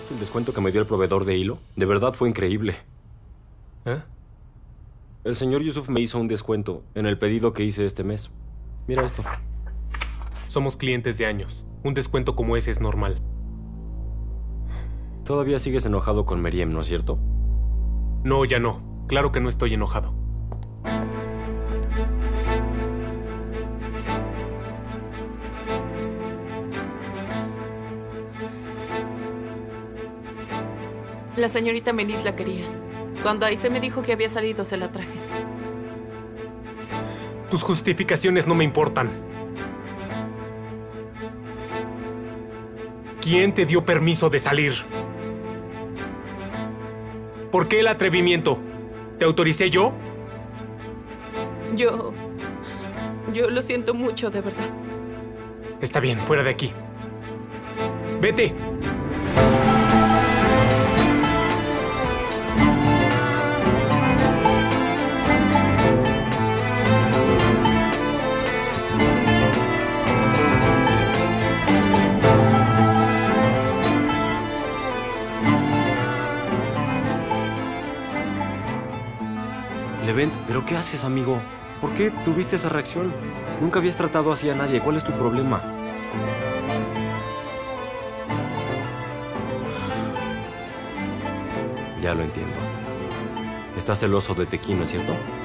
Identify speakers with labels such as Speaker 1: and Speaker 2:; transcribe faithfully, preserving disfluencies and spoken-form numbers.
Speaker 1: ¿Viste el descuento que me dio el proveedor de hilo? De verdad fue increíble.
Speaker 2: ¿Eh?
Speaker 1: El señor Yusuf me hizo un descuento en el pedido que hice este mes. Mira esto.
Speaker 2: Somos clientes de años. Un descuento como ese es normal.
Speaker 1: Todavía sigues enojado con Meriem, ¿no es cierto?
Speaker 2: No, ya no. Claro que no estoy enojado.
Speaker 3: La señorita Melis la quería. Cuando Aise me dijo que había salido, se la traje.
Speaker 2: Tus justificaciones no me importan. ¿Quién te dio permiso de salir? ¿Por qué el atrevimiento? ¿Te autoricé yo?
Speaker 3: Yo... Yo lo siento mucho, de verdad.
Speaker 2: Está bien, fuera de aquí. ¡Vete!
Speaker 1: Levent, ¿pero qué haces, amigo? ¿Por qué tuviste esa reacción? Nunca habías tratado así a nadie. ¿Cuál es tu problema? Ya lo entiendo. Estás celoso de Tequín, ¿no es cierto?